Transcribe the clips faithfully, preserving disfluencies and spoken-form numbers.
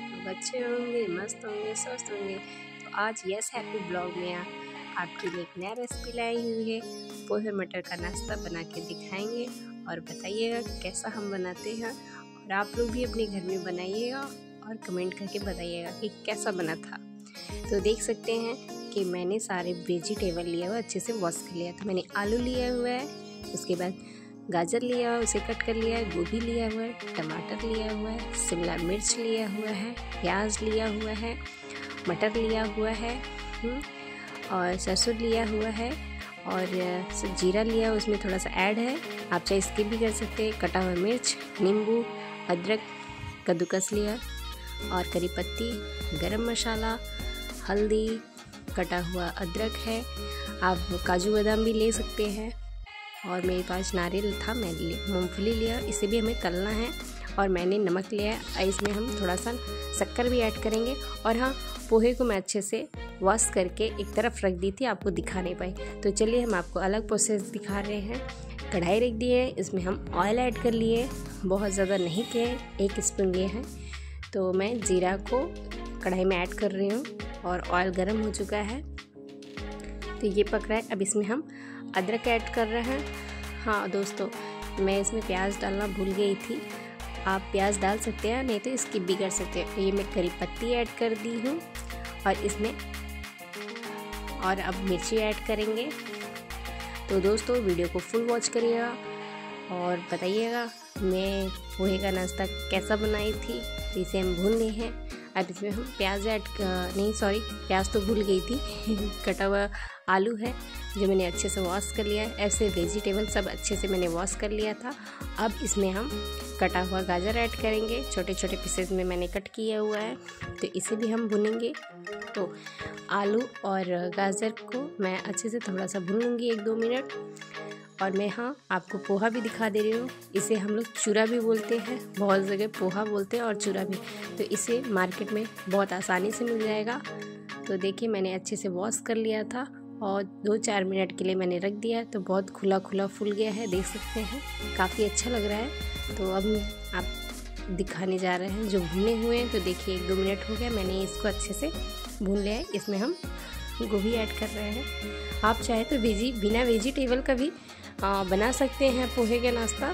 लोग अच्छे होंगे, मस्त होंगे, स्वस्थ होंगे। तो आज यस हैप्पी ब्लॉग में आपके लिए एक नया रेसिपी लाई हुई है। पोहे मटर का नाश्ता बना के दिखाएंगे और बताइएगा कैसा हम बनाते हैं, और आप लोग भी अपने घर में बनाइएगा और कमेंट करके बताइएगा कि कैसा बना था। तो देख सकते हैं कि मैंने सारे वेजिटेबल लिया हुआ अच्छे से वॉश कर लिया था। मैंने आलू लिया हुआ है, उसके बाद गाजर लिया हुआ, उसे कट कर लिया है, गोभी लिया हुआ है, टमाटर लिया हुआ है, शिमला मिर्च लिया हुआ है, प्याज लिया हुआ है, मटर लिया हुआ है और सरसों लिया हुआ है और जीरा लिया, उसमें थोड़ा सा ऐड है, आप चाहे स्किप भी कर सकते हैं। कटा हुआ मिर्च, नींबू, अदरक, कद्दूकस लिया और करी पत्ती, गरम मसाला, हल्दी, कटा हुआ अदरक है। आप काजू बादाम भी ले सकते हैं और मेरे पास नारियल था, मैंने मूंगफली लिया, इसे भी हमें तलना है। और मैंने नमक लिया है, इसमें हम थोड़ा सा शक्कर भी ऐड करेंगे। और हाँ, पोहे को मैं अच्छे से वॉश करके एक तरफ रख दी थी, आपको दिखा नहीं पाई। तो चलिए हम आपको अलग प्रोसेस दिखा रहे हैं। कढ़ाई रख दी है, इसमें हम ऑयल ऐड कर लिए, बहुत ज़्यादा नहीं किए, एक स्पून लिए हैं। तो मैं जीरा को कढ़ाई में ऐड कर रही हूँ और ऑयल गर्म हो चुका है, तो ये पक रहा है। अब इसमें हम अदरक ऐड कर रहे हैं। हाँ दोस्तों, मैं इसमें प्याज डालना भूल गई थी, आप प्याज डाल सकते हैं, नहीं तो स्किप भी कर सकते हैं। तो ये मैं करी पत्ती ऐड कर दी हूँ और इसमें और अब मिर्ची ऐड करेंगे। तो दोस्तों वीडियो को फुल वॉच करिएगा और बताइएगा मैं पोहे का नाश्ता कैसा बनाई थी। तो इसे हम भून लिए हैं। अब इसमें हम प्याज ऐड नहीं सॉरी प्याज तो भूल गई थी कटा हुआ आलू है जो मैंने अच्छे से वॉश कर लिया है। ऐसे वेजिटेबल सब अच्छे से मैंने वॉश कर लिया था। अब इसमें हम कटा हुआ गाजर ऐड करेंगे, छोटे छोटे पीसेज में मैंने कट किया हुआ है, तो इसे भी हम भूनेंगे। तो आलू और गाजर को मैं अच्छे से थोड़ा सा भून लूँगी एक दो मिनट। और मैं हाँ आपको पोहा भी दिखा दे रही हूँ। इसे हम लोग चूरा भी बोलते हैं, बहुत जगह पोहा बोलते हैं और चूरा भी। तो इसे मार्केट में बहुत आसानी से मिल जाएगा। तो देखिए मैंने अच्छे से वॉश कर लिया था और दो चार मिनट के लिए मैंने रख दिया, तो बहुत खुला खुला फूल गया है, देख सकते हैं, काफ़ी अच्छा लग रहा है। तो अब आप दिखाने जा रहे हैं जो भुने हुए हैं। तो देखिए एक दो मिनट हो गया, मैंने इसको अच्छे से भून लिया है। इसमें हम गोभी ऐड कर रहे हैं। आप चाहे तो वेजी बिना वेजिटेबल का भी आ, बना सकते हैं पोहे का नाश्ता।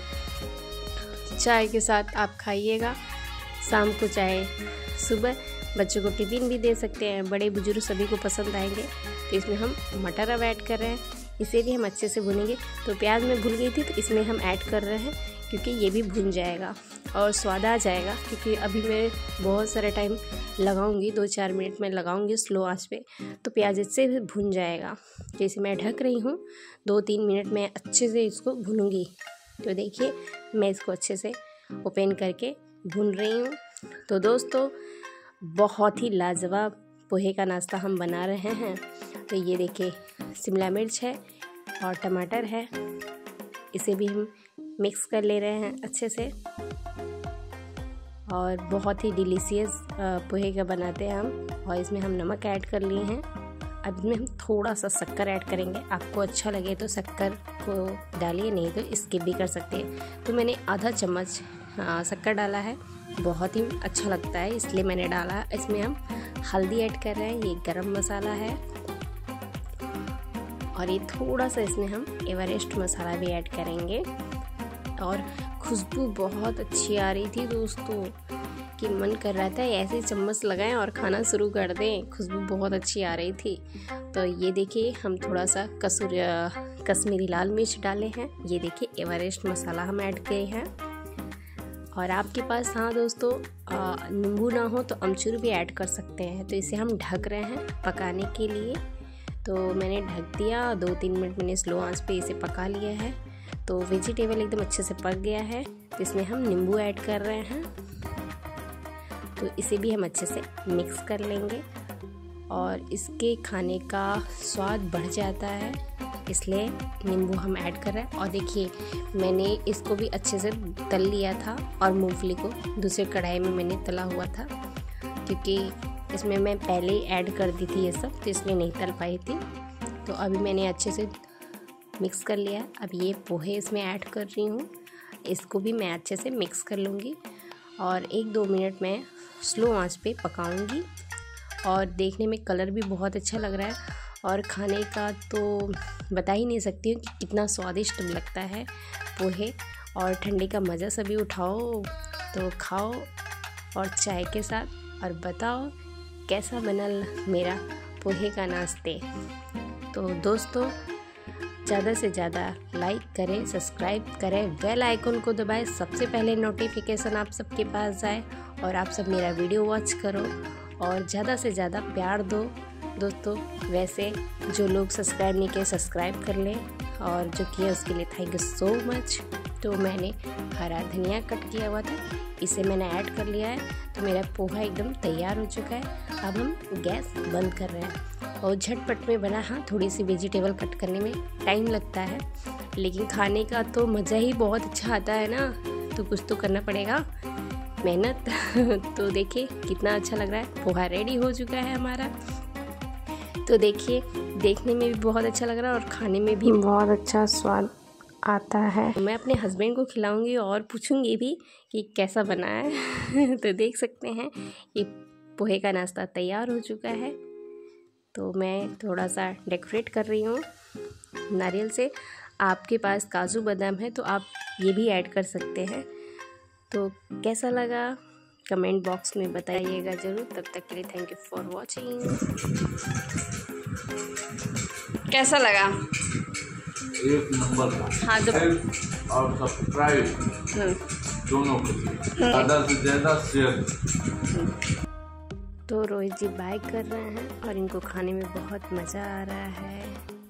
चाय के साथ आप खाइएगा, शाम को चाहे सुबह बच्चों को टिफ़िन भी दे सकते हैं, बड़े बुजुर्ग सभी को पसंद आएंगे। तो इसमें हम मटर अब ऐड कर रहे हैं, इसे भी हम अच्छे से भूनेंगे। तो प्याज में भूल गई थी, तो इसमें हम ऐड कर रहे हैं क्योंकि ये भी भून जाएगा और स्वाद आ जाएगा। क्योंकि अभी मैं बहुत सारा टाइम लगाऊंगी, दो चार मिनट में लगाऊंगी स्लो आंच पे, तो प्याज इससे भी भून जाएगा। जैसे मैं ढक रही हूँ, दो तीन मिनट में अच्छे से इसको भूनूंगी। तो देखिए मैं इसको अच्छे से ओपन करके भून रही हूँ। तो दोस्तों बहुत ही लाजवाब पोहे का नाश्ता हम बना रहे हैं। तो ये देखिए शिमला मिर्च है और टमाटर है, इसे भी हम मिक्स कर ले रहे हैं अच्छे से। और बहुत ही डिलीशियस पोहे का बनाते हैं हम। और इसमें हम नमक ऐड कर लिए हैं। अब इसमें हम थोड़ा सा शक्कर ऐड करेंगे, आपको अच्छा लगे तो शक्कर को डालिए, नहीं तो स्किप भी कर सकते हैं। तो मैंने आधा चम्मच शक्कर डाला है, बहुत ही अच्छा लगता है इसलिए मैंने डाला। इसमें हम हल्दी ऐड कर रहे हैं, ये गरम मसाला है, और ये थोड़ा सा इसमें हम एवरेस्ट मसाला भी ऐड करेंगे। और खुशबू बहुत अच्छी आ रही थी दोस्तों कि मन कर रहा था ऐसे चम्मच लगाएं और खाना शुरू कर दें, खुशबू बहुत अच्छी आ रही थी। तो ये देखिए हम थोड़ा सा कसूर कश्मीरी लाल मिर्च डाले हैं, ये देखिए एवरेस्ट मसाला हम ऐड किए हैं। और आपके पास हाँ दोस्तों नींबू ना हो तो अमचूर भी ऐड कर सकते हैं। तो इसे हम ढक रहे हैं पकाने के लिए। तो मैंने ढक दिया, दो तीन मिनट मैंने स्लो आंच पे इसे पका लिया है। तो वेजिटेबल एकदम अच्छे से पक गया है। तो इसमें हम नींबू ऐड कर रहे हैं, तो इसे भी हम अच्छे से मिक्स कर लेंगे और इसके खाने का स्वाद बढ़ जाता है, इसलिए नींबू हम ऐड कर रहे हैं। और देखिए मैंने इसको भी अच्छे से तल लिया था और मूंगफली को दूसरे कढ़ाई में मैंने तला हुआ था, क्योंकि इसमें मैं पहले ही ऐड कर दी थी ये सब, तो इसलिए नहीं तल पाई थी। तो अभी मैंने अच्छे से मिक्स कर लिया। अब ये पोहे इसमें ऐड कर रही हूँ, इसको भी मैं अच्छे से मिक्स कर लूँगी और एक दो मिनट में स्लो आंच पे पकाऊंगी। और देखने में कलर भी बहुत अच्छा लग रहा है और खाने का तो बता ही नहीं सकती हूँ कि कितना स्वादिष्ट लगता है पोहे। और ठंडी का मज़ा सभी उठाओ तो खाओ और चाय के साथ, और बताओ कैसा बना मेरा पोहे का नाश्ते। तो दोस्तों ज़्यादा से ज़्यादा लाइक करें, सब्सक्राइब करें, बेल आइकन को दबाएं, सबसे पहले नोटिफिकेशन आप सबके पास जाए और आप सब मेरा वीडियो वॉच करो और ज़्यादा से ज़्यादा प्यार दो दोस्तों। वैसे जो लोग सब्सक्राइब नहीं किए सब्सक्राइब कर लें, और जो किया उसके लिए थैंक यू सो मच। तो मैंने हरा धनिया कट किया हुआ था, इसे मैंने ऐड कर लिया है। तो मेरा पोहा एकदम तैयार हो चुका है। अब हम गैस बंद कर रहे हैं और झटपट में बना। हाँ, थोड़ी सी वेजिटेबल कट करने में टाइम लगता है, लेकिन खाने का तो मज़ा ही बहुत अच्छा आता है ना, तो कुछ तो करना पड़ेगा मेहनत। तो देखिए कितना अच्छा लग रहा है, पोहा रेडी हो चुका है हमारा। तो देखिए देखने में भी बहुत अच्छा लग रहा है और खाने में भी बहुत अच्छा स्वाद आता है। मैं अपने हस्बैंड को खिलाऊंगी और पूछूंगी भी कि कैसा बना है। तो देख सकते हैं ये पोहे का नाश्ता तैयार हो चुका है। तो मैं थोड़ा सा डेकोरेट कर रही हूँ नारियल से। आपके पास काजू बादाम है तो आप ये भी ऐड कर सकते हैं। तो कैसा लगा कमेंट बॉक्स में बताइएगा ज़रूर। तब तक के लिए थैंक यू फॉर वॉचिंग। कैसा लगा? एक नंबर का। हाँ, जब और सब्सक्राइब दोनों को ज़्यादा से ज़्यादा शेयर। तो रोहित जी बाय कर रहे हैं और इनको खाने में बहुत मज़ा आ रहा है।